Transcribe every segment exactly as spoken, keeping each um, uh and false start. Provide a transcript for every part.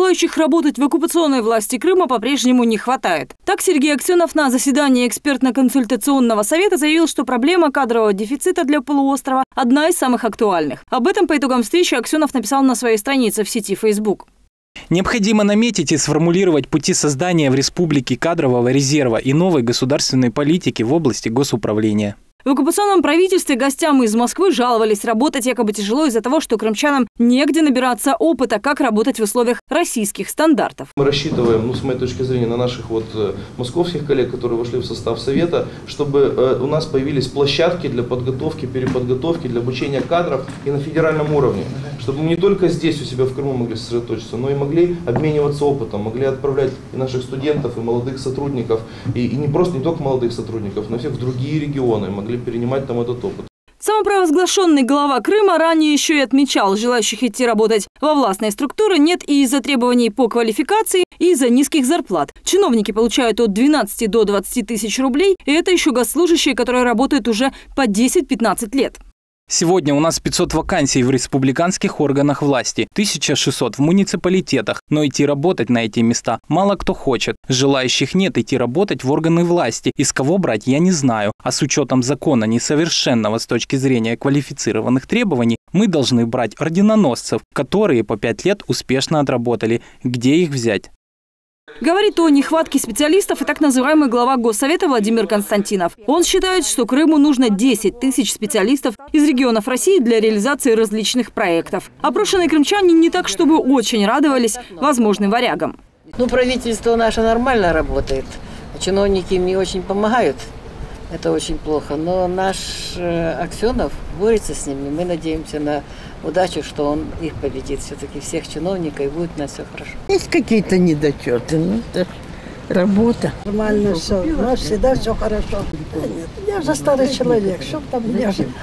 желающих работать в оккупационной власти Крыма по-прежнему не хватает. Так Сергей Аксенов на заседании экспертно-консультационного совета заявил, что проблема кадрового дефицита для полуострова – одна из самых актуальных. Об этом по итогам встречи Аксенов написал на своей странице в сети Facebook. Необходимо наметить и сформулировать пути создания в республике кадрового резерва и новой государственной политики в области госуправления. В оккупационном правительстве гостям из Москвы жаловались, работать якобы тяжело из-за того, что крымчанам негде набираться опыта, как работать в условиях российских стандартов. Мы рассчитываем, ну, с моей точки зрения, на наших вот московских коллег, которые вошли в состав Совета, чтобы у нас появились площадки для подготовки, переподготовки, для обучения кадров и на федеральном уровне. Чтобы мы не только здесь у себя в Крыму могли сосредоточиться, но и могли обмениваться опытом, могли отправлять и наших студентов, и молодых сотрудников, и, и не просто не только молодых сотрудников, но и всех в другие регионы, могли перенимать там этот опыт. Самопровозглашенный глава Крыма ранее еще и отмечал, желающих идти работать во властные структуры нет и из-за требований по квалификации, и из-за низких зарплат. Чиновники получают от двенадцати до двадцати тысяч рублей, и это еще госслужащие, которые работают уже по десять-пятнадцать лет. Сегодня у нас пятьсот вакансий в республиканских органах власти, тысяча шестьсот в муниципалитетах, но идти работать на эти места мало кто хочет. Желающих нет идти работать в органы власти. Из кого брать, я не знаю. А с учетом закона несовершенного с точки зрения квалифицированных требований, мы должны брать орденоносцев, которые по пять лет успешно отработали. Где их взять? Говорит о нехватке специалистов и так называемый глава Госсовета Владимир Константинов. Он считает, что Крыму нужно десять тысяч специалистов из регионов России для реализации различных проектов. Опрошенные крымчане не так, чтобы очень радовались возможным варягам. Ну, правительство наше нормально работает. Чиновники им не очень помогают. Это очень плохо. Но наш э, Аксенов борется с ними. Мы надеемся на удачу, что он их победит. Все-таки всех чиновников, и будет у нас все хорошо. Есть какие-то недочеты, но это работа. Нормально все, у нас всегда все хорошо. Нет, я же старый человек, что там, я же...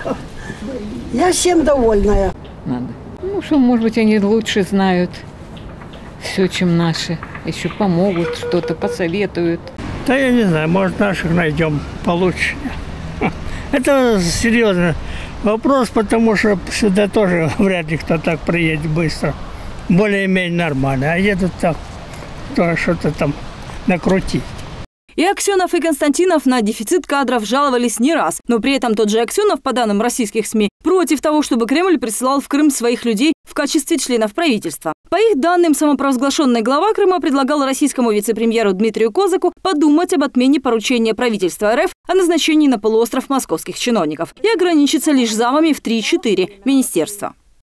Я всем довольная. Надо. Ну, что, может быть, они лучше знают все, чем наши. Еще помогут, что-то посоветуют. Да я не знаю, может, наших найдем получше. Это серьезный вопрос, потому что сюда тоже вряд ли кто так приедет быстро. Более-менее нормально. А едут так, тоже что-то там накрутить. И Аксенов, и Константинов на дефицит кадров жаловались не раз. Но при этом тот же Аксенов, по данным российских СМИ, против того, чтобы Кремль присылал в Крым своих людей в качестве членов правительства. По их данным, самопровозглашенный глава Крыма предлагал российскому вице-премьеру Дмитрию Козаку подумать об отмене поручения правительства РФ о назначении на полуостров московских чиновников и ограничиться лишь замами в три-четыре министерства.